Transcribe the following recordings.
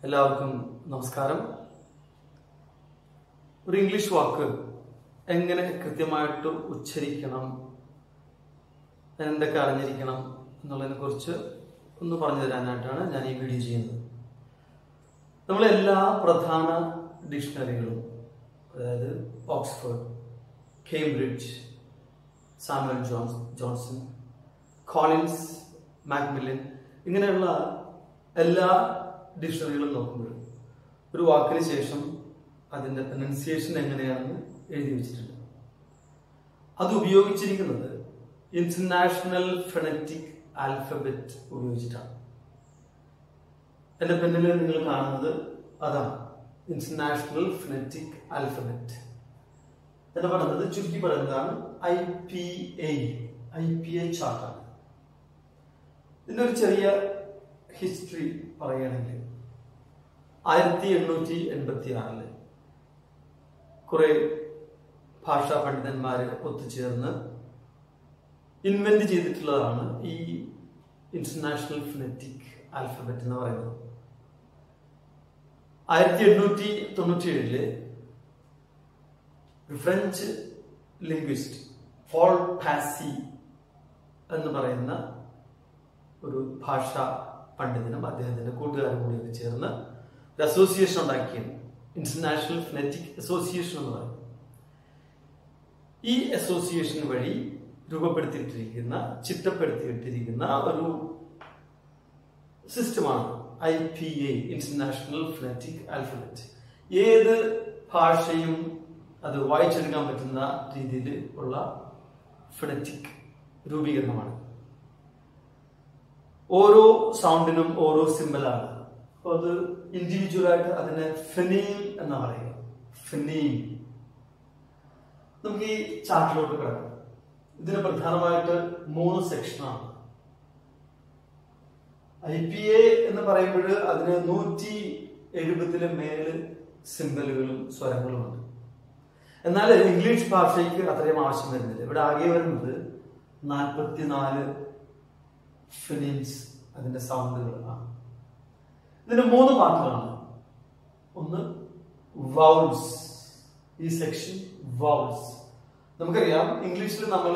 എല്ലാവർക്കും നമസ്കാരം. ഒരു ഇംഗ്ലീഷ് വാക്ക് എങ്ങനെ കൃത്യമായിട്ട് ഉച്ചരിക്കണം, എന്തൊക്കെ അറിഞ്ഞിരിക്കണം എന്നുള്ളതിനെ കുറിച്ച് ഒന്ന് പറഞ്ഞു തരാനായിട്ടാണ് ഞാൻ ഈ വീഡിയോ ചെയ്യുന്നത്. നമ്മളെല്ലാ പ്രധാന ഡിക്ഷണറികളും, അതായത് Oxford, Cambridge, Samuel Johnson, Collins, Macmillan, ഇങ്ങനെയുള്ള എല്ലാ ഡിക്ഷണറികളും നോക്കുമ്പോൾ ഒരു വാക്കിന് ശേഷം അതിൻ്റെ പ്രൊനൗൺസിയേഷൻ എങ്ങനെയാണെന്ന് എഴുതി വെച്ചിട്ടുണ്ട്. അത് ഉപയോഗിച്ചിരിക്കുന്നത് ഇന്റർനാഷണൽ ഫൊണറ്റിക് ആൽഫബറ്റ് ഉപയോഗിച്ചിട്ടാണ്. എൻ്റെ പിന്നിൽ നിങ്ങൾ കാണുന്നത് അതാണ്, ഇന്റർനാഷണൽ ഫൊണറ്റിക് ആൽഫബറ്റ് എന്ന് പറയുന്നത്. ചുരുക്കി പറയുന്നതാണ് IPA ചാർട്ടാണ്. ഇതിൻ്റെ ഒരു ചെറിയ ഹിസ്റ്ററി പറയുകയാണെങ്കിൽ 1886 കുറെ ഭാഷാ പണ്ഡിതന്മാര് ഒത്തുചേർന്ന് ഇൻവെന്റ് ചെയ്തിട്ടുള്ളതാണ് ഈ ഇന്റർനാഷണൽ ഫൊണറ്റിക് ആൽഫബറ്റ് എന്ന് പറയുന്നത്. 1897 ഫ്രഞ്ച് ലിംഗ്വിസ്റ്റ് പോൾ പാസി എന്ന് പറയുന്ന ഒരു ഭാഷാ പണ്ഡിതനും അദ്ദേഹത്തിന്റെ കൂട്ടുകാരും കൂടി ചേർന്ന് ഒരു അസോസിയേഷൻ ഉണ്ടാക്കിയത് ഇന്റർനാഷണൽ ഫൊണറ്റിക് അസോസിയേഷൻ എന്ന് പറയുന്നത്. ഈ അസോസിയേഷൻ വഴി രൂപപ്പെടുത്തിയിട്ടിരിക്കുന്ന, ചിട്ടപ്പെടുത്തിയിട്ടിരിക്കുന്ന ഒരു സിസ്റ്റമാണ് IPA, ഇന്റർനാഷണൽ ഫൊണറ്റിക് ആൽഫബറ്റ്. ഏത് ഭാഷയും അത് വായിച്ചെടുക്കാൻ പറ്റുന്ന രീതിയിൽ ഉള്ള ഫൊണറ്റിക് രൂപീകരണമാണ്. ഓരോ സൗണ്ടിനും ഓരോ സിമ്പലാണ്. അപ്പൊ അത് ഇൻഡിവിജ്വലായിട്ട് അതിനെ ഫെനീം എന്നാ പറയുക. ഫെനീം. നമുക്ക് ഈ ചാർട്ടിലോട്ട് കിടക്കാം. ഇതിന് പ്രധാനമായിട്ട് 3 സെക്ഷനാണ്. IPA എന്ന് പറയുമ്പോൾ അതിന് 170 മേല് സിമ്പലുകളും സ്വരങ്ങളുമുണ്ട്. എന്നാൽ ഇംഗ്ലീഷ് ഭാഷയ്ക്ക് അത്രയും ആവശ്യം വരുന്നില്ല. ഇവിടെ ആകെ വരുന്നത് 44 ഫിനിംസ്, അതിന്റെ സൗണ്ടുകളാണ്. ഇതിന് 3 പാർട്ടുകളാണ്. ഒന്ന് വൗൾസ്. ഈ സെക്ഷൻ വൗൾസ്. നമുക്കറിയാം ഇംഗ്ലീഷിൽ നമ്മൾ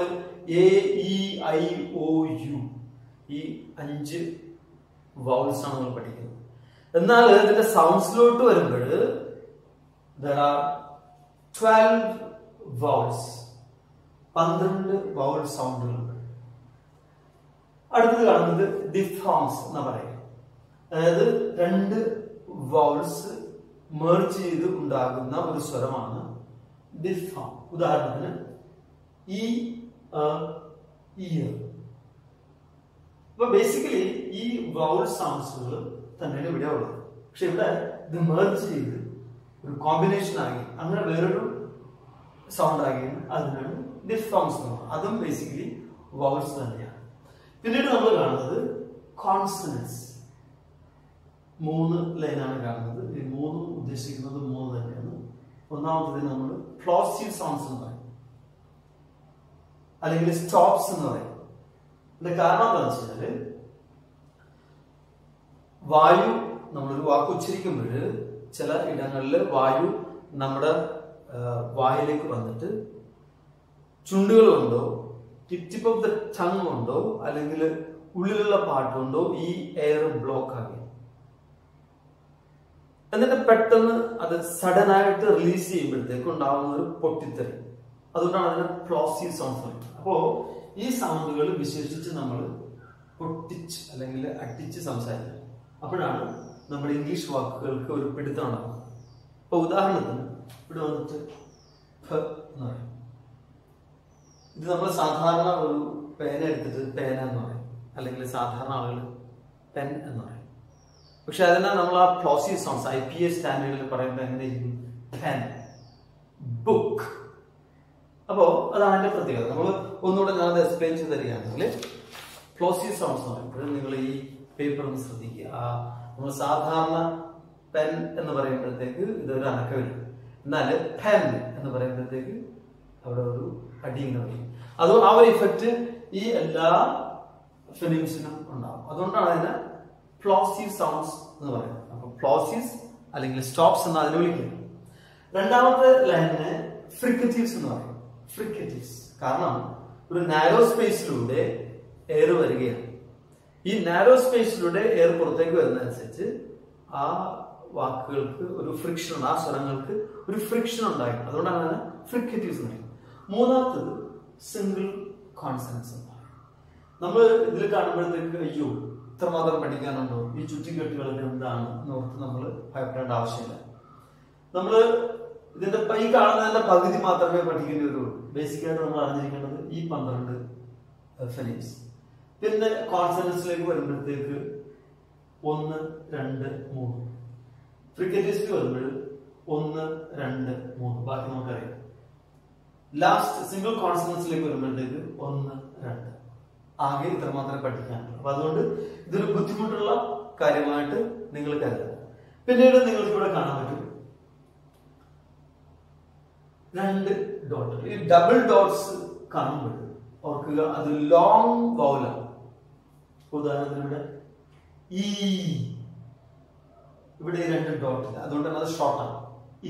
AEIOU ഈ 5 വൗൾസ് ആണ് നമ്മൾ പഠിക്കുന്നത്. എന്നാൽ ഇതിന്റെ സൗണ്ട്സിലോട്ട് വരുമ്പോൾ there are 12 vowels, 12 വൗൾ സൗണ്ടുകളുണ്ട്. അടുത്തത് കാണുന്നത് ഡിഫ്തോങ്സ് എന്ന് പറയും. അതായത് 2 വൗൾസ് മെർജ് ചെയ്ത് ഉണ്ടാകുന്ന ഒരു സ്വരമാണ് ഡിഫ്തോങ്. ഉദാഹരണത്തിന് ഇയർ. അപ്പൊ ബേസിക്കലി ഈ വൗൾ സൗണ്ട്സുകൾ തന്നെയാണ് ഇവിടെ ഉള്ളത്. പക്ഷെ ഇവിടെ ഇത് മെർജ് ചെയ്ത് ഒരു കോമ്പിനേഷൻ ആಗಿ അങ്ങനെ വേറൊരു സൗണ്ട് ആകുകയും അതിനാണ് ഡിഫ്തോങ്സ് എന്ന് പറയുന്നത്. അതും ബേസിക്കലി വൗൾസ് തന്നെയാണ്. പിന്നീട് നമ്മൾ കാണുന്നത് കോൺസണൻസ്. 3 ലൈനാണ് കാണുന്നത്. ഈ 3 ഉദ്ദേശിക്കുന്നത് 3 തന്നെയാണ്. ഒന്നാമത്തേതിന് നമ്മൾ പ്ലോസീവ് സൗണ്ട്സ് എന്ന് പറയും, അല്ലെങ്കിൽ സ്റ്റോപ്സ് എന്ന് പറയും. ഇതിന്റെ കാരണം എന്താണെന്ന് വെച്ചാല് വായു, നമ്മളൊരു വാക്ക് ഉച്ചരിക്കുമ്പോൾ ചില ഇടങ്ങളിൽ വായു നമ്മുടെ വായിലേക്ക് വന്നിട്ട് ചുണ്ടുകൾ കൊണ്ടോ ടിപ്പ് ഓഫ് ദ ടങ് കൊണ്ടോ അല്ലെങ്കിൽ ഉള്ളിലുള്ള പാർട്ട് കൊണ്ടോ ഈ എയർ ബ്ലോക്ക് ആകും. എന്നിട്ട് പെട്ടെന്ന് അത് സഡൻ ആയിട്ട് റിലീസ് ചെയ്യുമ്പോഴത്തേക്ക് ഉണ്ടാകുന്ന ഒരു പൊട്ടിത്തെറി. അതുകൊണ്ടാണ് അതിന് പ്ലോസീവ് സൗണ്ട്സ് പറയുന്നത്. അപ്പോ ഈ സൗണ്ടുകൾ വിശേഷിച്ച് നമ്മൾ പൊട്ടിച്ച് അല്ലെങ്കിൽ അടിച്ച് സംസാരിക്കുക. അപ്പോഴാണ് നമ്മുടെ ഇംഗ്ലീഷ് വാക്കുകൾക്ക് ഒരു പിടുത്തം ഉണ്ടാകുന്നത്. ഇപ്പൊ ഉദാഹരണത്തിന് ഇവിടെ വന്നിട്ട് ഫ എന്ന് പറയും. ഇത് നമ്മൾ സാധാരണ ഒരു പേന എടുത്തിട്ട് പേന എന്ന് പറയും, അല്ലെങ്കിൽ സാധാരണ ആളുകൾ പെൻ എന്ന് പറയും. പക്ഷെ അതിനെ നമ്മൾ ആ പ്ലോസീവ് സൗണ്ട്സ് IPA സ്റ്റാൻഡേർഡിൽ പറയുമ്പോൾ എങ്ങനെയിരിക്കും? Pen, book. അപ്പോ അതാണ് അതിന്റെ പ്രത്യേകത. നമ്മൾ ഒന്നുകൂടെ ഞാനത് എക്സ്പ്ലെയിൻ ചെയ്ത് തരികയാണെങ്കിൽ പ്ലോസീവ് സൗണ്ട്സ് എന്ന് പറയുമ്പോൾ നിങ്ങൾ ഈ പേപ്പർ ഒന്ന് ശ്രദ്ധിക്കുക. നമ്മൾ സാധാരണ പെൻ എന്ന് പറയുമ്പോഴത്തേക്ക് ഇതൊരു അനക്കമില്ല. എന്നാൽ പെൻ എന്ന് പറയുമ്പോഴത്തേക്ക് അവിടെ ഒരു അടി ഇങ്ങനെ വരും. അത് ആ ഒരു ഇഫക്റ്റ് ഈ എല്ലാ ഫിലിംസിനും ഉണ്ടാവും. അതുകൊണ്ടാണ് അതിനെ പ്ലോസീവ് സൗണ്ട്സ് എന്ന് പറയുന്നത്. അപ്പൊ പ്ലോസീസ് അല്ലെങ്കിൽ സ്റ്റോപ്സ് എന്ന് അതിനെ വിളിക്കുന്നത്. രണ്ടാമത്തെ ലൈനിനെ ഫ്രിക്കറ്റീവ്സ് എന്ന് പറയും. ഫ്രിക്കറ്റീവ്സ് കാരണം ഒരു നാരോ സ്പേസിലൂടെ എയർ വരികയാണ്. ഈ നാരോ സ്പേസിലൂടെ എയർ പുറത്തേക്ക് വരുന്നതനുസരിച്ച് ആ വാക്കുകൾക്ക് ഒരു ഫ്രിക്ഷൻ ഉണ്ട്, ആ സ്വരങ്ങൾക്ക് ഒരു ഫ്രിക്ഷൻ ഉണ്ടായി. അതുകൊണ്ടാണ് അതിനെ ഫ്രിക്കറ്റീവ്സ് എന്ന് പറയുന്നത്. മൂന്നാമത്തത് സിംഗിൾ കോൺസണൻസ് എന്ന് പറയും. നമ്മൾ ഇതിൽ കാണുമ്പോഴത്തേക്ക് അയ്യോ ഇത്രമാത്രം പഠിക്കാനുണ്ടോ, ഈ ചുറ്റിക്കെട്ടുകളൊക്കെ എന്താണ് എന്നോർത്ത് നമ്മൾ ഭയപ്പെടേണ്ട ആവശ്യമില്ല. നമ്മൾ ഇതിന്റെ ഈ കാണുന്നതിന്റെ പകുതി മാത്രമേ പഠിക്കേണ്ടി വരുള്ളൂ. ബേസിക്കായിട്ട് നമ്മൾ അറിഞ്ഞിരിക്കേണ്ടത് ഈ 12 ഫെനീംസ്. പിന്നെ കോൺസണൻസിലേക്ക് വരുമ്പോഴത്തേക്ക് 1, 2, 3. ഫ്രിക്കറ്റീവ്സിൽ വരുമ്പോൾ 1, 2, 3 ബാക്കി നമുക്കറിയാം. ലാസ്റ്റ് സിംഗിൾ കോൺസണൻസിലേക്ക് വരുമ്പോഴത്തേക്ക് 1, 2 ആകെ ഇത്ര മാത്രമേ പഠിക്കാനുള്ളൂ. അപ്പൊ അതുകൊണ്ട് ഇതൊരു ബുദ്ധിമുട്ടുള്ള കാര്യമായിട്ട് നിങ്ങൾ കരുതുക. പിന്നീട് നിങ്ങൾക്ക് ഇവിടെ കാണാൻ പറ്റും 2 ഡോട്ട്. ഈ ഡബിൾ ഡോട്ട്സ് കാണുമ്പോൾ ഓർക്കുക അത് ലോങ് വൗലാണ്. ഉദാഹരണത്തിന് ഇവിടെ ഈ ഇവിടെ 2 ഡോട്ട് ഇല്ല, അതുകൊണ്ട് തന്നെ അത് ഷോർട്ടാണ്. ഈ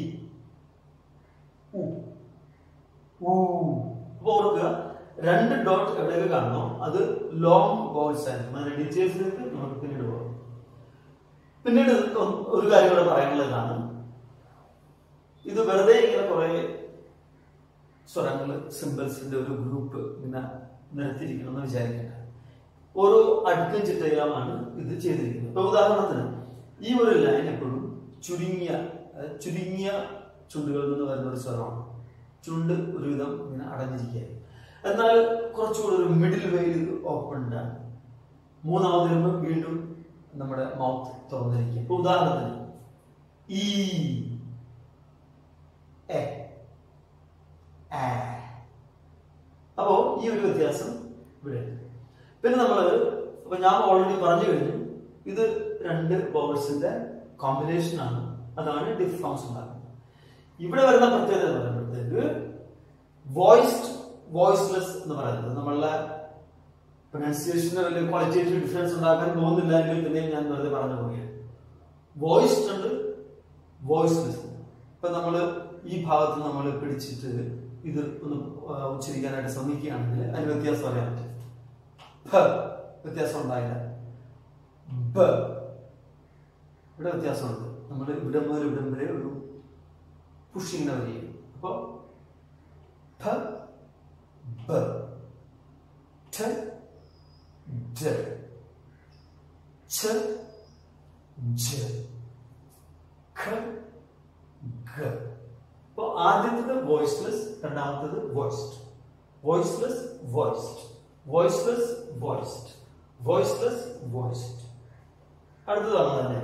അപ്പൊ ഓർക്കുക 2 ഡോട്ട് എവിടെയൊക്കെ കാണുന്നോ അത് ലോങ് വൗൾസ് ആയിരിക്കും. അതിന്റെ ഡീറ്റെയിൽസിലേക്ക് നമുക്ക് പിന്നീട് പോകാം. പിന്നീട് ഒരു കാര്യം കൂടെ പറയാനുള്ളതാണ്, ഇത് വെറുതെ ഇങ്ങനെ കുറെ സ്വരങ്ങള് സിമ്പിൾസിന്റെ ഒരു ഗ്രൂപ്പ് ഇങ്ങനെ നിരത്തിയിരിക്കണമെന്ന് വിചാരിക്കേണ്ട. ഓരോ അടുക്കും ചിട്ടയിലാണ് ഇത് ചെയ്തിരിക്കുന്നത്. ഇപ്പൊ ഉദാഹരണത്തിന് ഈ ഒരു ലൈൻ എപ്പോഴും ചുരുങ്ങിയ ചുണ്ടുകളിൽ നിന്ന് വരുന്ന ഒരു സ്വരമാണ്. ചുണ്ട് ഒരുവിധം ഇങ്ങനെ അടഞ്ഞിരിക്കുകയായി. എന്നാൽ കുറച്ചുകൂടി ഒരു മിഡിൽ വെയിൽ ഓപ്പൺ ആണ്. മൂന്നാമത് വരുമ്പോൾ വീണ്ടും നമ്മുടെ മൗത്ത് തുറന്നിരിക്കും. ഇപ്പൊ ഉദാഹരണത്തിന് ഈ അപ്പോ ഈ ഒരു വ്യത്യാസം ഇവിടെ. പിന്നെ അപ്പൊ ഞാൻ ഓൾറെഡി പറഞ്ഞു കഴിഞ്ഞു, ഇത് 2 വൗൾസിന്റെ കോമ്പിനേഷൻ ആണ്. അതാണ് ഡിഫ്തോങ്സ് ഉണ്ടാക്കുന്നത്. ഇവിടെ വരുന്ന പ്രത്യേകത എന്ന് പറയുമ്പോഴത്തേക്ക് വോയിസ്ഡ് വോയിസ്ലെസ് എന്ന് പറയുന്നത് നമ്മളുടെ പ്രൊനൗൺസിയേഷന് വലിയ ക്വാളിറ്റേറ്റീവ് ഡിഫറൻസ് ഉണ്ടാക്കാൻ പോകുന്നില്ല എങ്കിൽ പിന്നെയും ഞാൻ വെറുതെ പറഞ്ഞു പോവുകയാണ്. വോയിസ്ഡ് ഉണ്ട്, വോയിസ്ലെസ്. ഇപ്പൊ നമ്മള് ഈ ഭാഗത്ത് നമ്മൾ പിടിച്ചിട്ട് ഇത് ഒന്ന് ഉച്ചരിക്കാനായിട്ട് ശ്രമിക്കുകയാണെങ്കിൽ അതിന് വ്യത്യാസം അറിയാൻ പറ്റും. വ്യത്യാസം ഉണ്ടായില്ല. ഇവിടെ വ്യത്യാസമുണ്ട്. നമ്മൾ ഇവിടം മുതൽ ഇവിടം വരെ ഒരു പുഷിങ്ങിനെ വരികയും അപ്പൊ അപ്പൊ ആദ്യത്തത് വോയിസ്ലെസ്, രണ്ടാമത്തത് voiced. Voiceless voiced, voiceless voiced, voiceless voiced. അടുത്തതാണ് തന്നെ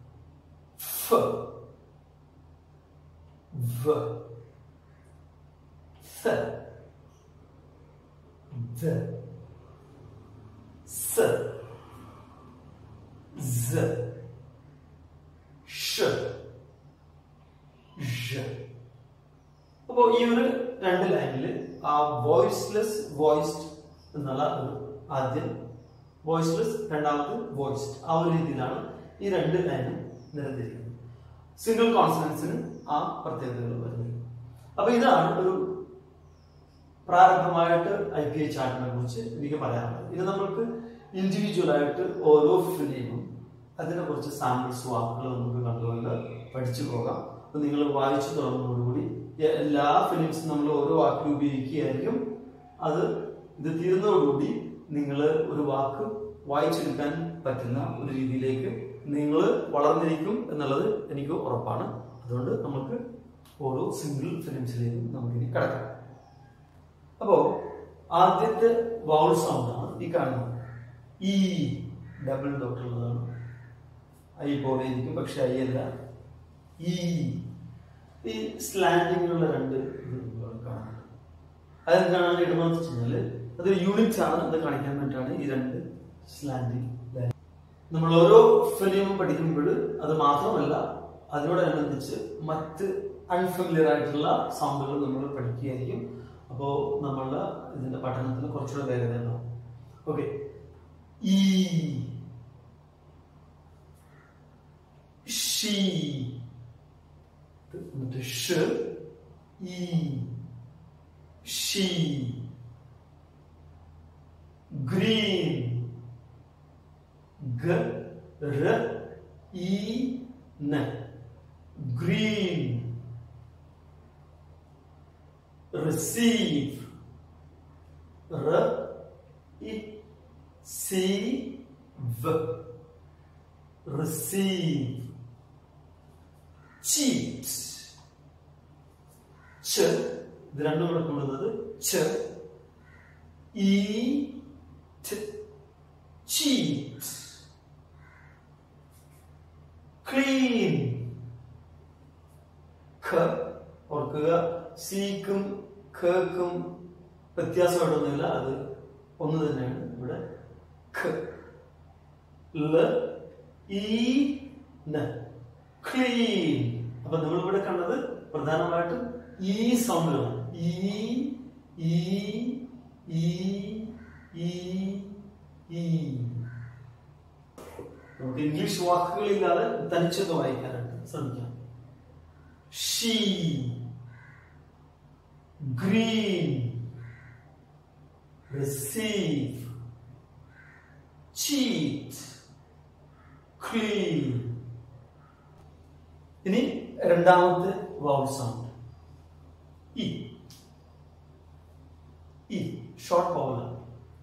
അപ്പോ ഈ ഒരു 2 ലൈനില് ആ വോയിസ്ലെസ് വോയിസ്ഡ് എന്നുള്ള ഒരു ആദ്യം വോയിസ്ലെസ്, രണ്ടാമത് വോയിസ്ഡ്, ആ ഒരു രീതിയിലാണ് ഈ 2 ലൈനും നിരത്തിയിരിക്കുന്നത്. സിംഗിൾ കോൺസണൻസിന് ആ പ്രത്യേകതകൾ വരുന്നത്. അപ്പൊ ഇതാണ് ഒരു പ്രാരംഭമായിട്ട് IPA ചാർട്ടിനെ കുറിച്ച് എനിക്ക് പറയാനുള്ളത്. ഇത് നമ്മൾക്ക് ഇൻഡിവിജ്വൽ ആയിട്ട് ഓരോ ഫിലിമും അതിനെ കുറിച്ച് സാമ്പിൾസ് വാക്കുകൾ നമുക്ക് കണ്ടുകൊണ്ട് പഠിച്ചു പോകാം. അപ്പൊ നിങ്ങൾ വായിച്ചു തുടങ്ങുന്നതോടുകൂടി എല്ലാ ഫിലിംസും നമ്മൾ ഓരോ വാക്കിൽ ഉപയോഗിക്കുകയായിരിക്കും. ഇത് തീരുന്നതോടുകൂടി നിങ്ങൾ ഒരു വാക്ക് വായിച്ചെടുക്കാൻ പറ്റുന്ന ഒരു രീതിയിലേക്ക് നിങ്ങൾ വളർന്നിരിക്കും എന്നുള്ളത് എനിക്ക് ഉറപ്പാണ്. അതുകൊണ്ട് നമുക്ക് ഓരോ സിംഗിൾ ഫിലിംസിലേക്കും നമുക്കിനി കടക്കാം. അപ്പോ ആദ്യത്തെ വൗൾ സൗണ്ട് ആണ് ഈ കാണുന്നത്. ഈ ഡബിൾ ഡോട്ട് ഉള്ളതാണ്. ഐ പോലെ ഇരിക്കും, പക്ഷെ ഐ അല്ല. ഈ സ്ലാൻഡിങ്ങിലുള്ള 2 കാണാം. അതെന്താണ് ഇടുന്നത് വെച്ചാല് അതൊരു യൂണിറ്റ് ആണ്. അത് കാണിക്കാൻ വേണ്ടിയിട്ടാണ് ഈ 2 സ്ലാൻഡിങ്. നമ്മൾ ഓരോ ഫിലിമും പഠിക്കുമ്പോൾ അത് മാത്രമല്ല, അതിനോടനുബന്ധിച്ച് മറ്റ് അൺഫെമിലിയർ ആയിട്ടുള്ള സൗണ്ടുകൾ നമ്മൾ പഠിക്കുകയായിരിക്കും. അപ്പോൾ നമ്മളുടെ ഇതിന്റെ പഠനത്തിന് കുറച്ചുകൂടെ വേഗത ഉണ്ടാവും. ഓക്കെ, ഈ she, sh, e, she, green, g, r, e, n, green, receive, r, e, c, v, receive, cheat, ch, ഇത് രണ്ടും കൂടെ കൊണ്ടുവന്നത് ch, eat, cheat, clean, ഖ, ഓർക്കുക സിക്കും ഖക്കും വ്യത്യാസമായിട്ടൊന്നുമില്ല, അത് ഒന്ന് തന്നെയാണ് ഇവിടെ. ഖ, ല, ഈ, ന, ക്ലീൻ. അപ്പൊ നമ്മൾ ഇവിടെ കണ്ടത് പ്രധാനമായിട്ടും ഈ സൗണ്ടുകളാണ്. ഈ, ഈ, ഈ, ഈ, ഈ. നമുക്ക് ഇംഗ്ലീഷ് വാക്കുകളില്ലാതെ തനിച്ചൊന്ന് വായിക്കാനായിട്ട് ശ്രമിക്കാം. She, green, receive, cheat, clean. ഇനി രണ്ടാമത്തെ വൗൾ സൗണ്ട് ഇ. ഇ ഷോർട്ട് വൗളാണ്.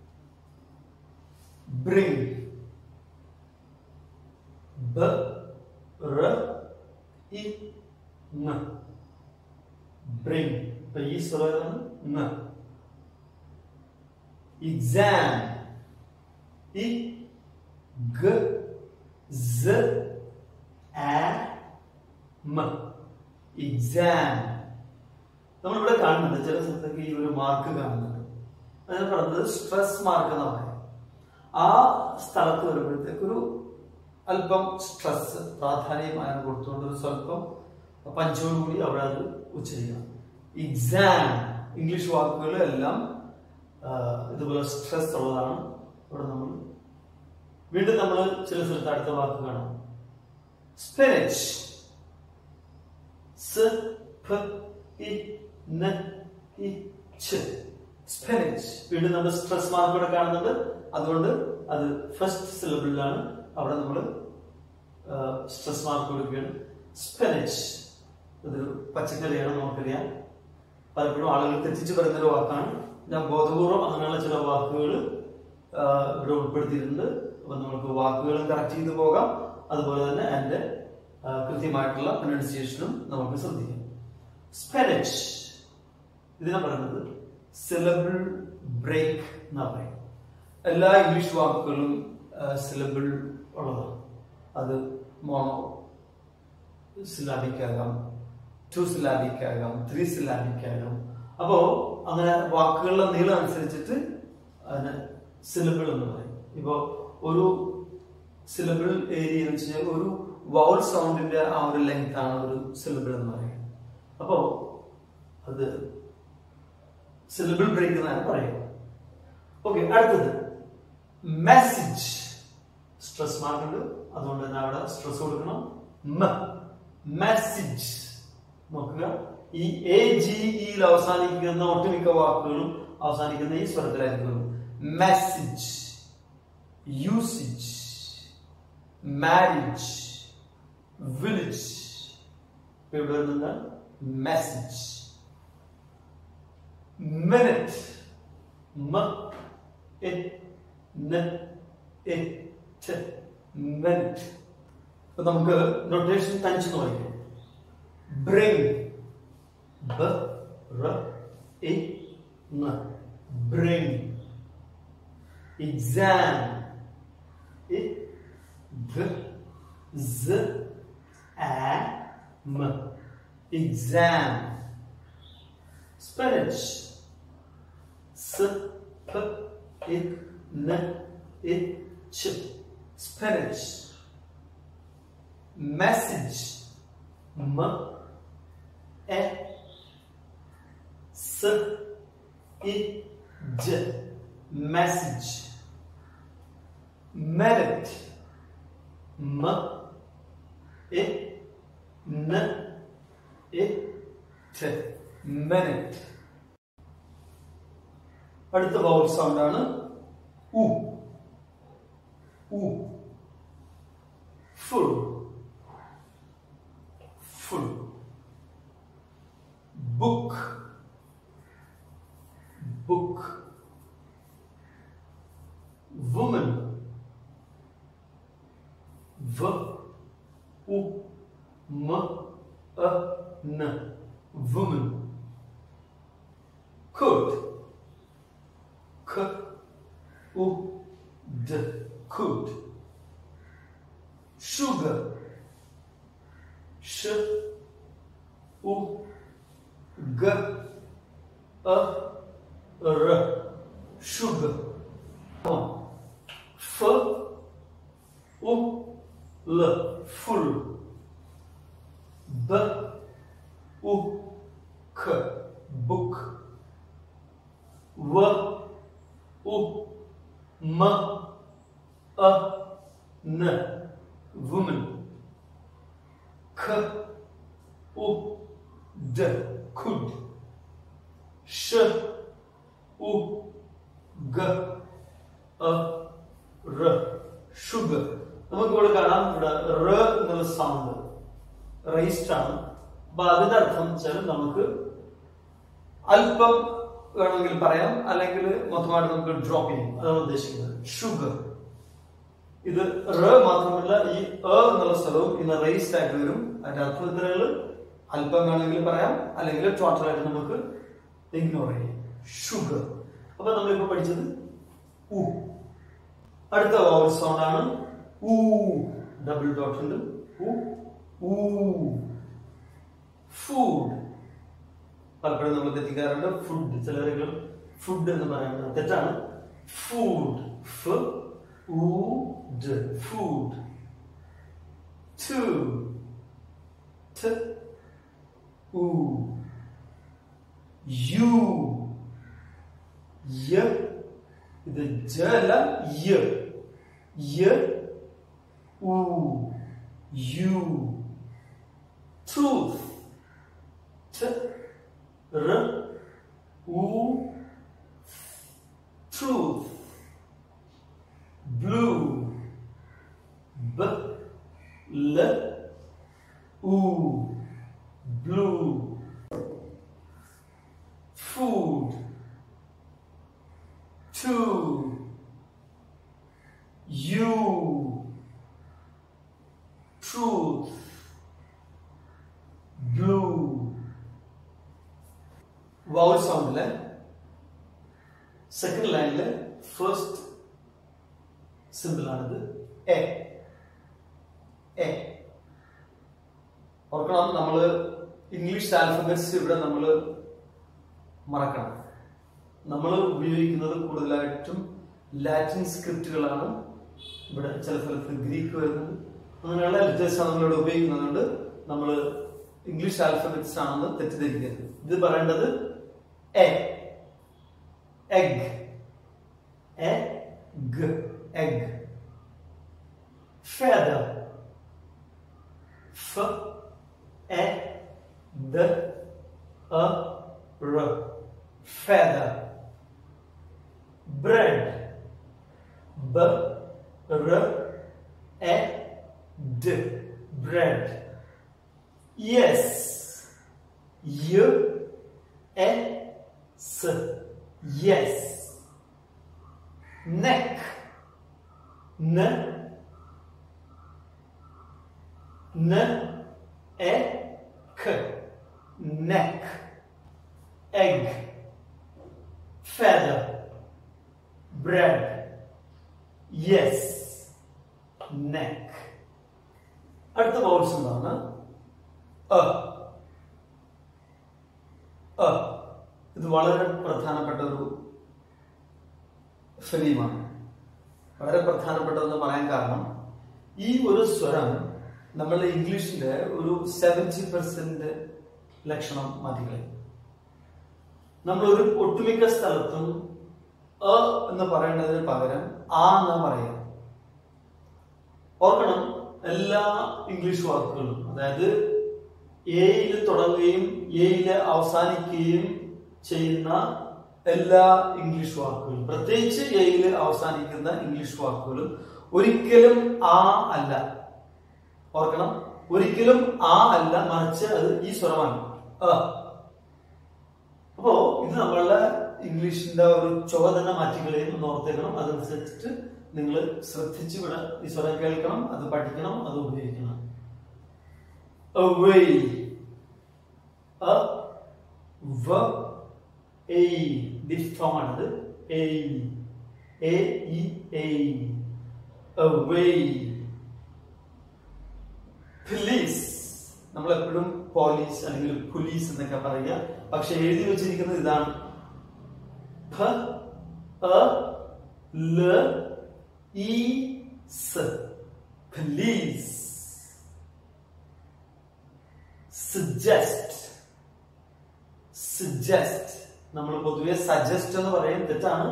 bring, b, r, i, n, bring. ഇപ്പൊ ഈ സ്വരമാണ് ന. exam, i, g, z, a, m, exam. നമ്മളിവിടെ കാണുന്നുണ്ട് ചില സ്ഥലത്തൊക്കെ ഈ ഒരു മാർക്ക് കാണുന്നുണ്ട്. അതിന് പറഞ്ഞത് സ്ട്രെസ് മാർക്ക് എന്ന് പറയാം. ആ സ്ഥലത്ത് വരുമ്പോഴത്തേക്ക് ഒരു അല്പം സ്ട്രെസ് പ്രാധാന്യമായ കൊടുത്തുകൊണ്ട് ഒരു സ്വല്പം പഞ്ചോടുകൂടി അവിടെ അത് ഉച്ചരിക്കണം. എക്സാം, ഇംഗ്ലീഷ് വാക്കുകൾ എല്ലാം ഇതുപോലെ സ്ട്രെസ് ഉള്ളതാണ്. ഇവിടെ നമ്മൾ വീണ്ടും നമ്മൾ ചില സ്ഥലത്ത് അടുത്ത വാക്ക് കാണാം. സ്പിനച്ച്, സ്, ഫ, ഇ, ന, ഇ, ച്ച്, സ്പിനച്ച്. വീണ്ടും നമ്മൾ സ്ട്രെസ് മാർക്ക് ഇവിടെ കാണുന്നുണ്ട്. അതുകൊണ്ട് അത് ഫസ്റ്റ് സിലബിളിലാണ്. അവിടെ നമ്മൾ സ്ട്രെസ് മാർക്ക് കൊടുക്കുകയാണ്. സ്പിനച്ച് ഇതൊരു പച്ചക്കറിയാണ്, നമുക്കറിയാം. പലപ്പോഴും ആളുകൾ തെറ്റിച്ച് പറയുന്നൊരു വാക്കാണ്. ഞാൻ ബോധപൂർവം അങ്ങനെയുള്ള ചില വാക്കുകൾ ഇവിടെ ഉൾപ്പെടുത്തിയിട്ടുണ്ട്. അപ്പൊ നമുക്ക് വാക്കുകളും കറക്റ്റ് ചെയ്ത് പോകാം. അതുപോലെ തന്നെ അതിന്റെ കൃത്യമായിട്ടുള്ള പ്രൊനൗൺസിയേഷനും നമുക്ക് ശ്രദ്ധിക്കാം. സ്പിനച്ച് ഇതിനെ പറയുന്നത് സിലബിൾ ബ്രേക്ക് എന്നാ പറയുക. എല്ലാ ഇംഗ്ലീഷ് വാക്കുകളും സിലബിൾ ഉള്ളതാണ്. അത് മോണോ സിലാബിക് ആകാം, 2 സിലാബിക് ആകാം, 3 സിലാബിക് ആകാം. അപ്പോ അങ്ങനെ വാക്കുകളുടെ നീളം അനുസരിച്ചിട്ട് അതിന് സിലബിൾ എന്ന് പറയും. ഇപ്പോ ഒരു സിലബിൾ ഏരിയ എന്ന് വെച്ച് കഴിഞ്ഞാൽ ഒരു വൗൾ സൗണ്ടിന്റെ ആ ഒരു ലെങ്ത് ആണ് ഒരു സിലബിൾ എന്ന് പറയുന്നത്. അപ്പോ അത് സിലബിൾ ബ്രേക്ക് എന്നാണ് പറയുക. ഓക്കെ, അടുത്തത് മെസ്സേജ്. സ്ട്രെസ് മാർക്ക് ഉണ്ട്, അതുകൊണ്ട് തന്നെ അവിടെ സ്ട്രെസ് കൊടുക്കണം. മെസ്സേജ്. നോക്കുക, ഈ എ ജി ഇയിൽ അവസാനിക്കുന്ന ഒട്ടുമിക്ക വാക്കുകളും അവസാനിക്കുന്ന ഈ സ്വരത്തിലായിരിക്കും. Message, usage, marriage, village. ഇവിടെ വരുന്നത് മെസ്സേജ്. മിനിറ്റ്, മ, എ, ന, എ, ഛ, മിനിറ്റ്. അപ്പൊ നമുക്ക് നൊട്ടേഷൻ തനിച്ച് നോക്കാം. ബ്രിങ്, ബ, റ, എ, ന, ബ്രിങ്. എക്സാം, എ, ഗ, z, a, m, exam. Spinach, s, p, i, n, i, ch, spinach. Message, m, e, s, i, j, message. Merit, m, e, minute. അടുത്ത വൗൾ സൗണ്ട് ആണ് ഉ. full. book. woman. woman. could. could. sugar. sugar. full. book. woman. could. sugar. നമുക്ക് ഇവിടെ കാണാം, ഇവിടെ റ എന്നുള്ള sound raised ആണ്. അപ്പൊ അതിന്റെ അർത്ഥം വെച്ചാൽ നമുക്ക് അല്പം വേണമെങ്കിൽ പറയാം, അല്ലെങ്കിൽ മൊത്തമായിട്ട് നമുക്ക് ഡ്രോപ്പ് ചെയ്യും. അതാണ് ഉദ്ദേശിക്കുന്നത്. ഷുഗർ. ഇത് റ മാത്രമല്ല, ഈ എന്നുള്ള സ്ഥലവും ഇന്ന് റേസ്ഡ് ആയിട്ട് വരും. അതിന്റെ അർത്ഥത്തിലുള്ള അല്പം വേണമെങ്കിൽ പറയാം, അല്ലെങ്കിൽ ടോട്ടലായിട്ട് നമുക്ക് ഇഗ്നോർ ചെയ്യാം. ഷുഗർ. അപ്പൊ നമ്മളിപ്പോ പഠിച്ചത് ഉ. അടുത്ത വൗൾ സൗണ്ട് ആണ് ഊ. ഡബിൾ ഡോട്ട് ഉണ്ട്. ഫുഡ്. പലപ്പോഴും നമ്മൾ തെറ്റിക്കാറുണ്ട്. ഫുഡ്, ചിലർ ഫുഡ് എന്ന് പറയുന്നത് തെറ്റാണ്. ഫുഡ്. food. two. you. ഇത് ജ അല്ല, you. truth. truth. blue. blue. food. two. you. truth. blue. vowel sound le second line le first symbol aanadu a. ഓർക്കണം, നമ്മൾ ഇംഗ്ലീഷ് ആൽഫബറ്റ്സ് ഇവിടെ നമ്മൾ മറക്കണം. നമ്മൾ ഉപയോഗിക്കുന്നത് കൂടുതലായിട്ടും ലാറ്റിൻ സ്ക്രിപ്റ്റുകളാണ്. ഇവിടെ ചില സ്ഥലത്ത് ഗ്രീക്ക് വരുന്നുണ്ട്. അങ്ങനെയുള്ള ലെറ്റേഴ്സ് ആണ് നമ്മളിവിടെ ഉപയോഗിക്കുന്നതുകൊണ്ട് നമ്മൾ ഇംഗ്ലീഷ് ആൽഫബറ്റ്സ് ആണെന്ന് തെറ്റിദ്ധരിക്കരുത്. ഇത് പറയേണ്ടത് എ. egg. feather. feather. bread. bread. yes. yes. neck. neck. egg. feather. bread. yes. neck. അടുത്ത വൗൾസ് എന്താണ്? ഇത് വളരെ പ്രധാനപ്പെട്ട ഒരു ഫലീമാണ്. വളരെ പ്രധാനപ്പെട്ടതെന്ന് പറയാൻ കാരണം, ഈ ഒരു സ്വരം നമ്മളുടെ ഇംഗ്ലീഷിന്റെ ഒരു 70% ലക്ഷണം മതികളെ. നമ്മളൊരു ഒട്ടുമിക്ക സ്ഥലത്തും എന്ന് പറയുന്നതിന് പകരം ആ എന്ന് പറയാം. ഓർക്കണം, എല്ലാ ഇംഗ്ലീഷ് വാക്കുകളും, അതായത് എയിൽ തുടങ്ങുകയും എയിൽ അവസാനിക്കുകയും ചെയ്യുന്ന എല്ലാ ഇംഗ്ലീഷ് വാക്കുകളും, പ്രത്യേകിച്ച് എയിൽ അവസാനിക്കുന്ന ഇംഗ്ലീഷ് വാക്കുകളും ഒരിക്കലും ആ അല്ല. ഓർക്കണം, ഒരിക്കലും ആ അല്ല, മറിച്ച് അത് ഈ സ്വരമാണ്. അപ്പോ ഇത് നമ്മളുടെ ഇംഗ്ലീഷിന്റെ ഒരു ചുവ തന്നെ മാറ്റിക്കളയും എന്ന് ഓർത്തേക്കണം. അതനുസരിച്ചിട്ട് നിങ്ങൾ ശ്രദ്ധിച്ച് ഇവിടെ ഈ സ്വരം കേൾക്കണം, അത് പഠിക്കണം, അത് ഉപയോഗിക്കണം. Away, a, v, a, ദിഫ്തമാണത്. a, e, a, away. Police, നമ്മളെപ്പോഴും പോലീസ് അല്ലെങ്കിൽ പോലീസ് എന്നൊക്കെ പറയുക, പക്ഷെ എഴുതി വെച്ചിരിക്കുന്നത് ഇതാണ്. P, a, l, e, s, police. Suggest, suggest, നമ്മൾ പൊതുവെ സജസ്റ്റ് എന്ന് പറയും, തെറ്റാണ്.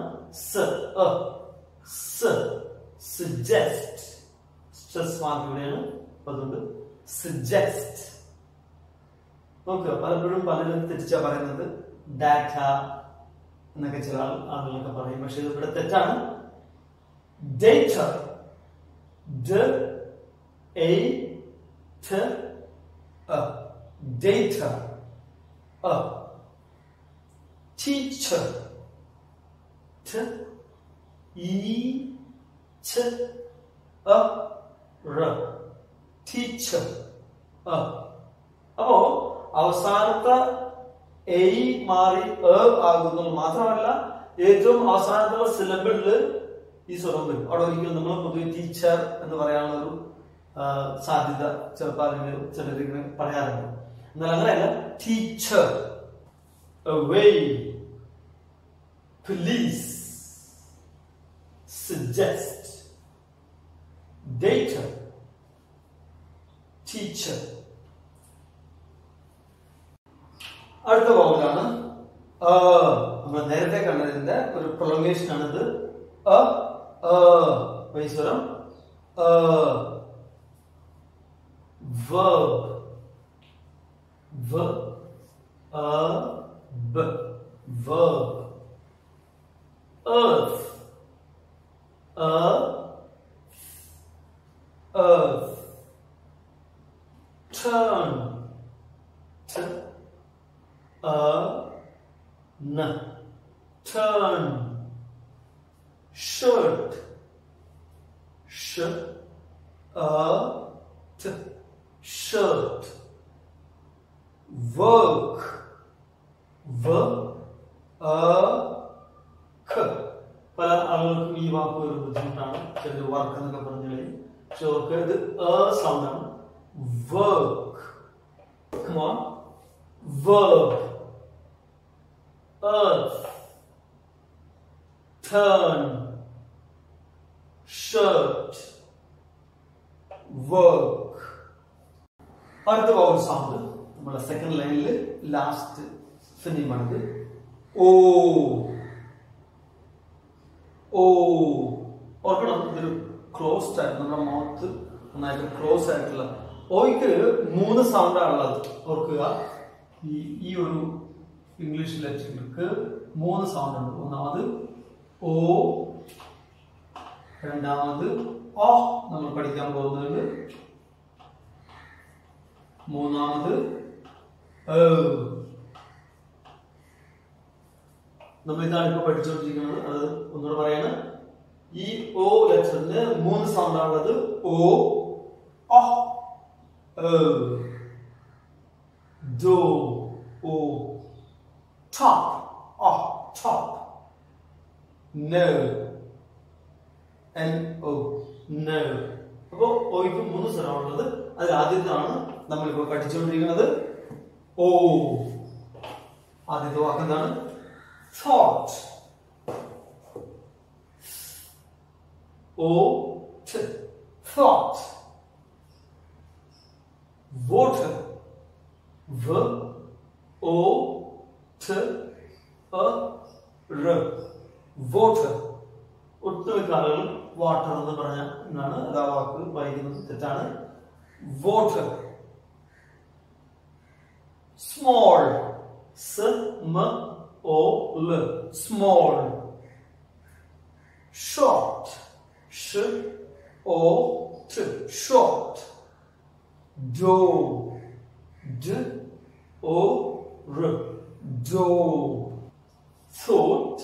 Suggest, സ്ട്രെസ് മാർക്ക് ഇവിടെയാണ്, അതുകൊണ്ട് suggest. നോക്കുക, പലപ്പോഴും പലരും തെറ്റിച്ചാ പറയുന്നത് ഡാറ്റ എന്നൊക്കെ ചില ആളുകളൊക്കെ പറയും, പക്ഷെ ഇവിടെ തെറ്റാണ്. Data, data, teacher, teacher. അപ്പോ അവസാനത്തെ എ മാറി ആകുന്നത് മാത്രമല്ല, ഏറ്റവും അവസാനത്തുള്ള സിലബിളില് ഈ സ്വരം വരും. അവിടെ ഒരിക്കലും നമ്മൾ പൊതുവെ ടീച്ചർ എന്ന് പറയാനുള്ള ഒരു സാധ്യത ചിലരിങ്ങനെ പറയാറുണ്ട്. എന്നാൽ അങ്ങനെയല്ല. Teacher, away, police, suggest, data, teacher. അടുത്ത വൗലാണ് നമ്മൾ നേരത്തെ കണ്ടതിന്റെ ഒരു പ്രൊളോങ്ങേഷൻ ആണിത്. സ്വരം verb, verb, earth, earth, turn, turn, shirt, shirt, work, പല ആളുകൾക്കും ഈ വാക്ക് ഒരു ബുദ്ധിമുട്ടാണ്. ചില വർക്ക് എന്നൊക്കെ പറഞ്ഞു കഴിയും, പക്ഷെ അവർക്ക് ഇത് സൗണ്ട് ആണ്. work, come on, verb, earth, turn, shirt, work. അടുത്ത വൗൾ സൗണ്ട് നമ്മുടെ സെക്കൻഡ് ലൈനിൽ ലാസ്റ്റ് ഫിനിമാണിത്. ഓർക്കണം, ഇതൊരു ക്ലോസ്ഡ് ആയിട്ട് നമ്മുടെ മൗത്ത് നന്നായിട്ട് ക്ലോസ് ആയിട്ടുള്ള. ഓയ്ക്ക് 3 സൗണ്ടാണുള്ളത്. ഓർക്കുക, ഈ ഒരു ഇംഗ്ലീഷ് ലെറ്റർക്ക് 3 സൗണ്ട് ഉണ്ട്. ഒന്നാമത് ഓ, രണ്ടാമത് ഓ നമ്മൾ പഠിക്കാൻ പോകുന്നത്, മൂന്നാമത് നമ്മൾ ഇതാണ് ഇപ്പൊ പഠിച്ചുകൊണ്ടിരിക്കുന്നത്. അത് ഒന്നുകൂടെ പറയാണ്. ഈ ഓ ലെറ്ററിന് 3 സൗണ്ട് ആണുള്ളത്. ഓ, ദോ, ഓ, top, top, no, NO, no. അപ്പോ ഓയ്ക്ക് 3 സ്വരമാണുള്ളത്. അതിൽ ആദ്യത്താണ് നമ്മളിപ്പോ പഠിച്ചുകൊണ്ടിരിക്കുന്നത്. ഓ, ആദ്യത്തെ വാക്ക് എന്താണ്? thought. O, t, thought. Water. V, O, t, r. Water. ഒട്ടുമിക്ക ആളുകൾ വാട്ടർ എന്ന് പറഞ്ഞ എന്നാണ് അത് ആ വാക്ക് വായിക്കുന്നത്. തെറ്റാണ്. Water. small. S-M-O-L. Small. Short. Sh-O-T. Short. Door. D-O-R. Door. Thought.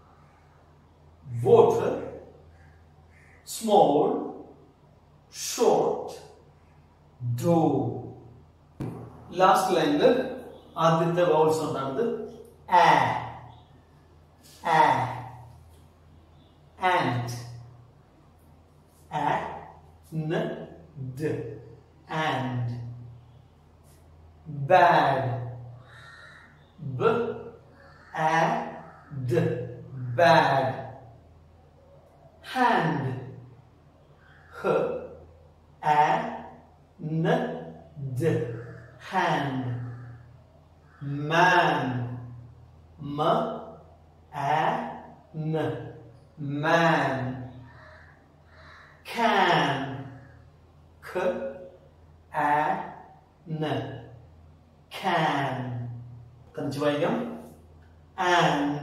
Water. Small. Short. Door. Last line ആദ്യത്തെ വൗൾ സൗണ്ട് ആണ് a and n d and bad b a d bad hand h a n d hand man m a n man can k a n can തനിച്ച് വായിക്കാം and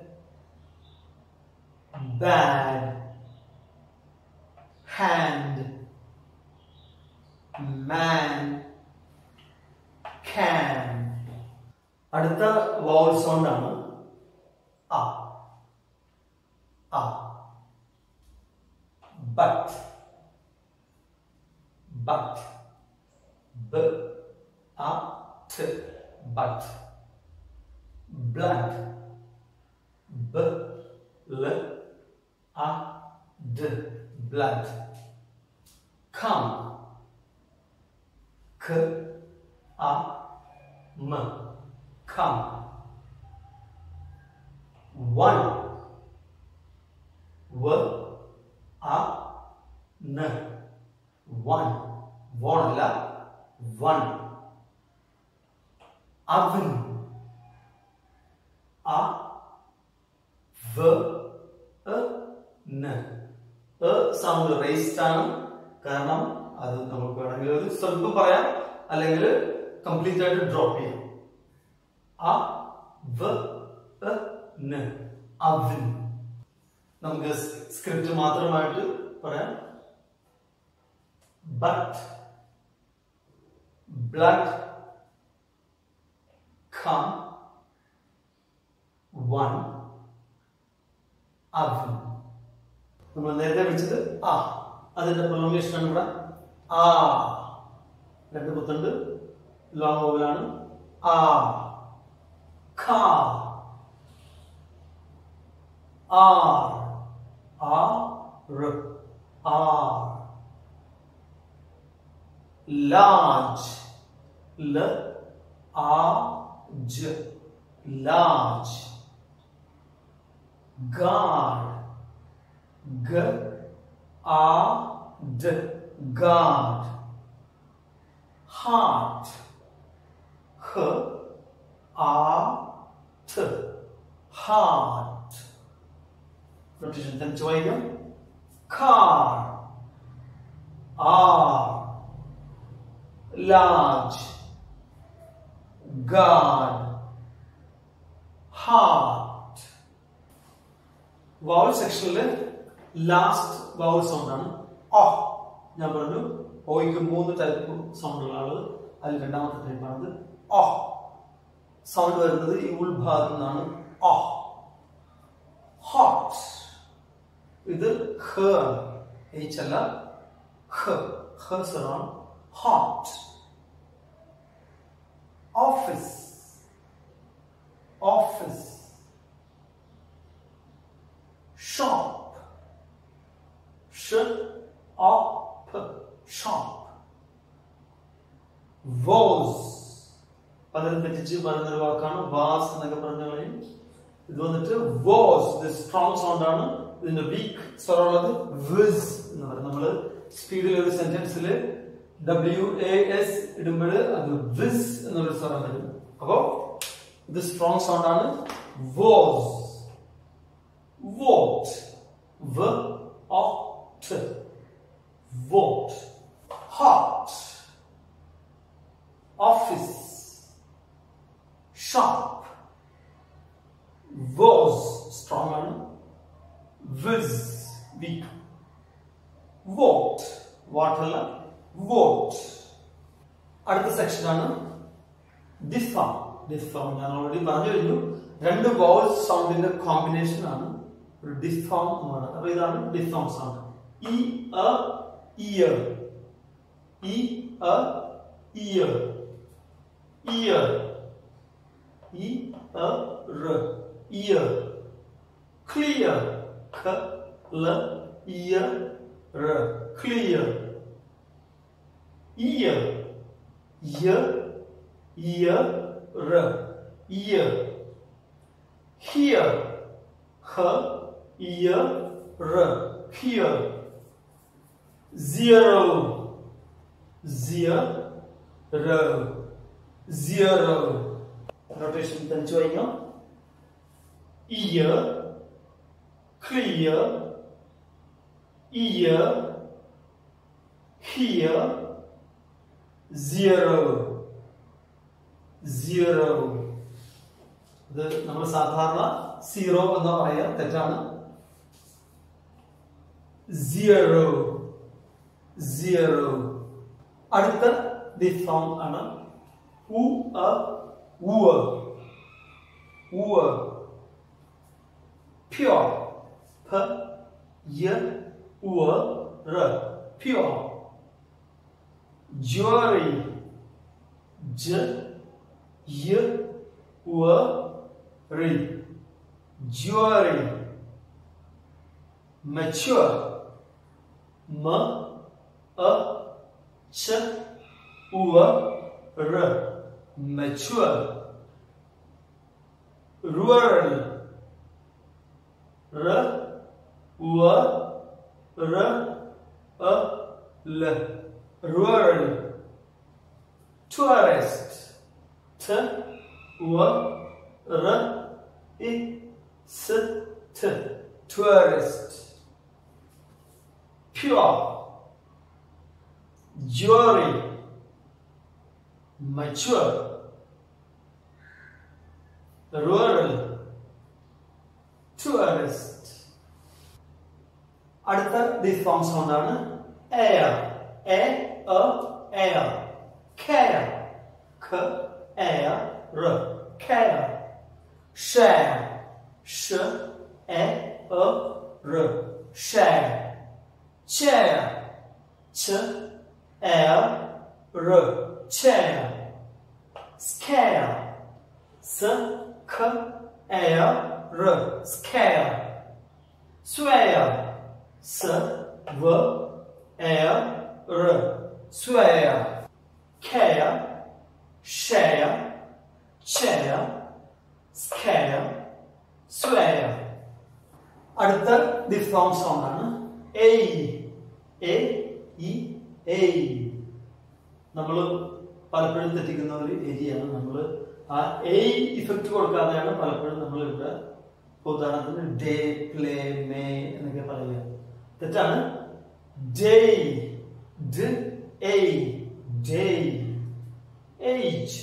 bad hand man can. അടുത്ത vowel sound ആണ് a but b a t but blood b l a d blood come k a m come one w a n one one la one oven a v a n sound raised ആണ് കാരണം അത് നമുക്ക് വേണമെങ്കിൽ ഒരു സ്വല്പം പറയാം അല്ലെങ്കിൽ complete ആയിട്ട് ഡ്രോപ്പ് ചെയ്യാം a v a n oven നമുക്ക് സ്ക്രിപ്റ്റ് മാത്രമായിട്ട് പറയാം but blood come one oven നമ്മൾ നേരത്തെ വിളിച്ചത് ആ അതിന്റെ പ്രൊനൗൺസിയേഷൻ ആണ് ഇവിടെ ആ രണ്ട് കുത്തുണ്ട് ലോങ് വോവലാണ് ആ car r large l a j large guard g a d guard heart h a-t heart notation തനിച്ച് വായിക്കാം car r large guard heart vowel സെക്ഷനിലെ ലാസ്റ്റ് vowel സൗണ്ട് ആണ് o ഞാൻ പറഞ്ഞു ഓയ്ക്ക് 3 ടൈപ്പ് സൗണ്ടുകളാണ് അതിൽ രണ്ടാമത്തെ ടൈപ്പ് ആണ് o സൗണ്ട് വരുന്നത് ഈ ഉൾഭാഗത്തു നിന്നാണ് o hot ഇത് h h അല്ല h sound hot office shop shop vase പലരും തെറ്റിച്ച് പറയുന്ന വാക്കാണ് വാസ് എന്നൊക്കെ പറഞ്ഞു കളയും ഇത് വന്നിട്ട് വാസ് ഇത് സ്ട്രോങ് സൗണ്ട് ആണ് ഇതിന്റെ വീക്ക് സ്വരമുള്ളത് വിസ് എന്ന് പറയും നമ്മള് സ്പീഡിൽ ഒരു സെന്റൻസിൽ WAS ഇടുമ്പോൾ അത് വിസ് എന്നൊരു സ്വരം വരും അപ്പോ ഇത് സ്ട്രോങ് സൗണ്ട് ആണ് വാസ് vote v-o-t vote hot office vote. വാട്ടല്ല, വോട്ട്. അടുത്ത സെക്ഷൻ ആണ് ഡിഫോം. ഡിഫോം ഞാൻ ഓൾറെഡി പറഞ്ഞു കഴിഞ്ഞു. രണ്ട് വോവൽ സൗണ്ടിന്റെ കോമ്പിനേഷൻ ആണ് ഒരു ഡിഫോം എന്ന് പറയുന്നത്. അപ്പൊ ഇതാണ് ഡിഫോം സൗണ്ട്. ഇ അ ഇയർ, ഇ അ ഇയർ, ഇയർ, ഇ അ ർ, ഇയർ. ക്ലിയർ, ഖ ല ഇയർ ർ, ക്ലിയർ. ഇയർ, യ ഇയർ ർ, ഇയർ. ഹിയർ, ഹ ഇയർ ർ, here. Zero, zero, zero. Notation തനിച്ചു കഴിഞ്ഞു. Ear, clear, ear, here, zero, zero. ഇത് നമ്മൾ സാധാരണ സീറോ എന്ന് പറയാ, തെറ്റാണ്. Zero, zero. അടുത്ത ഡിഫോം ആണ് ഉ അ ഉവ, ഉവ. Pure, p y u r, pure. Jewelry, j y u r, jewelry. Mature, m a ch u r, mature. Rural, r u r a l, rural. Tourist, t u r I s t, tourist. Pure, jewelry, mature, rural, tourist. അടുത്ത diphthong sound ആണ് air, എ എ air. Care, ഖ എയർ ർ, care. Share, ഷ എ ർ, share. Chair, ch air r, chair. Scare, s k air r, scare. Swear, s v air r, swear. Care, share, chair, scare, swear. അടുത്ത ഡിഫോം സൗണ്ട് ആണ് എ, എ ഇ എ. നമ്മൾ പലപ്പോഴും തെറ്റിക്കുന്ന ഒരു ഏരിയയാണ്. നമ്മൾ ആ എ ഇഫക്റ്റ് കൊടുക്കാതെയാണ് പലപ്പോഴും നമ്മൾ ഇവിടെ ഉദാഹരണത്തിന് ഡേ, പ്ലേ, മേ എന്നൊക്കെ പറയുക. തെറ്റാണ്. ഡേ, ഡ എ, day. Age,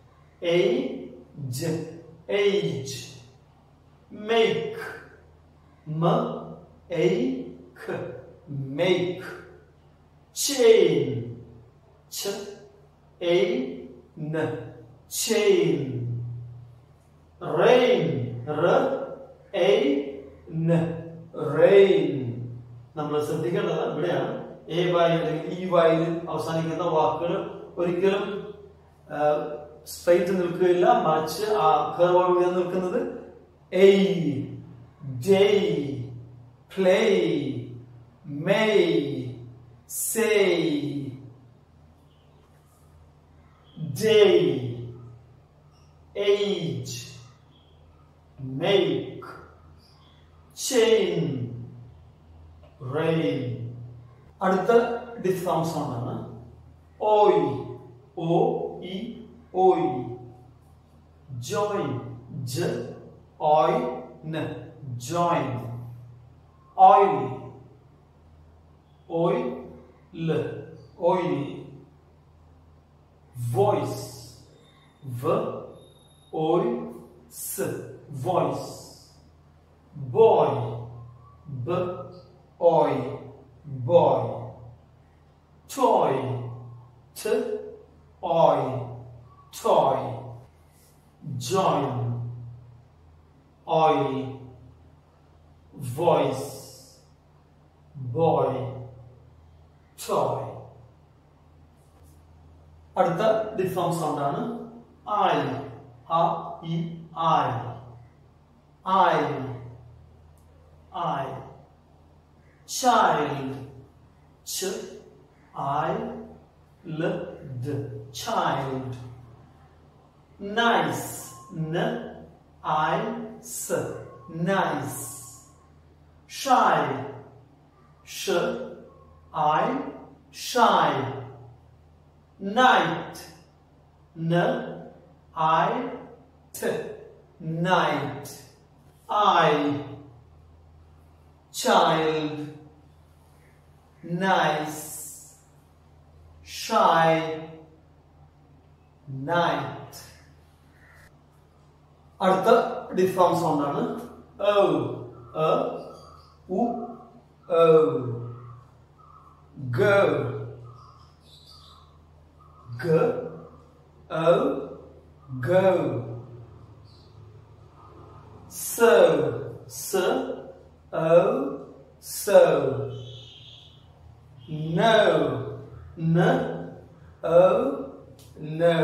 age, age. Make, m a k, make. Chain, ch a n, chain. Rain, r a n, rain. നമ്മൾ ശ്രദ്ധിക്കേണ്ടത് ഇവിടെയാണ്. എ വായി അല്ലെങ്കിൽ ഈ വായിൽ അവസാനിക്കുന്ന വാക്കുകൾ ഒരിക്കലും സ്ട്രൈറ്റ് നിൽക്കുകയില്ല, മറിച്ച് ആ കർവോട് നിൽക്കുന്നത് എ. Day, play, may, say. Day, age, make, chain, rain. അടുത്ത ഡിഫോം സൗണ്ട് ആണ് ഓയ്, ഒ ഇ ഓയ്. ജോയിൻ, ജ ഓയ് ന, join. Oil, oil, oily. Voice, v o s, voice. Boy, b oy, boy. toy, oy, toy, join, oil, voice, boy, toy. അടുത്ത diphthong sound ആണ് ഐ, അ, ഇ, ഐ, ഐ, ഐ, child, ch, I, l, d, child, nice, n, I, s, nice, shy, sh, I, shy, night, n, I, t, night, I, child, nice, shy, night. അടുത്ത diphthong sound ആണ് ഓ, അ, ഉ, ഓ, go, g, o, go, so, s, o, so, no, n, o, no,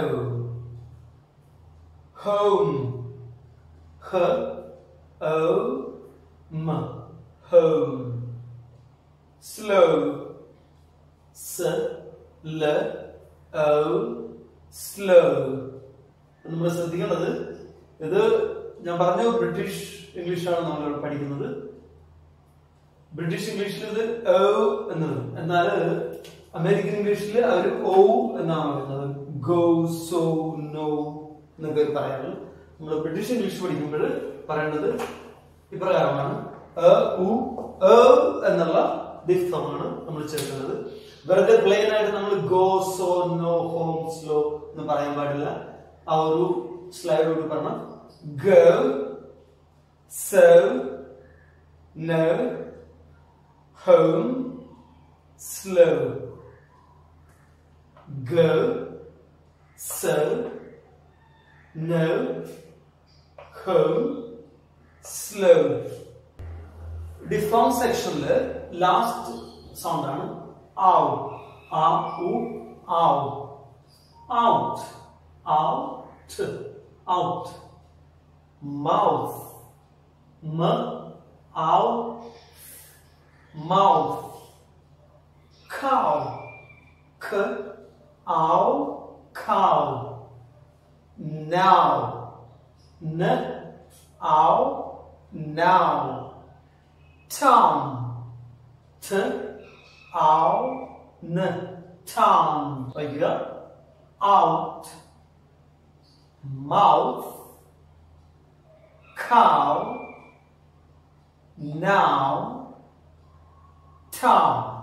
home, h, o, m, home, slow, s, l, o, slow. നമ്മൾ ശ്രദ്ധിക്കേണ്ടത് ഇത് ഞാൻ പറഞ്ഞു British ഇംഗ്ലീഷാണ് നമ്മൾ പഠിക്കുന്നത്. ബ്രിട്ടീഷ് ഇംഗ്ലീഷിൽ ഇത് ഓ എന്നത്, എന്നാൽ അമേരിക്കൻ ഇംഗ്ലീഷിൽ അവർ ഓ എന്നാണ് പറയുന്നത്. ഗോ, സോ, നോ എന്നൊക്കെ പറയാറ്. നമ്മൾ ബ്രിട്ടീഷ് ഇംഗ്ലീഷ് പഠിക്കുമ്പോൾ പറയേണ്ടത് ഇപ്രകാരമാണ്. എന്നുള്ള ഡിഫോമാണ് നമ്മൾ ചേർക്കുന്നത്. വെറുതെ പ്ലെയിൻ ആയിട്ട് നമ്മൾ go, so, no, home, slow എന്ന് പറയാൻ പാടില്ല. ആ ഒരു സ്ലൈഡോട് പറഞ്ഞ go, so, no, home, slow, go, so, no, home, slow. Deform section le last sound ആണ് ow, a, u, ow, out, out, out, mouth, m, ow, mouth, cow, k, ow, cow, now, n, ow, now, town, t, ow, n, town. Like out, mouth, cow, now, town.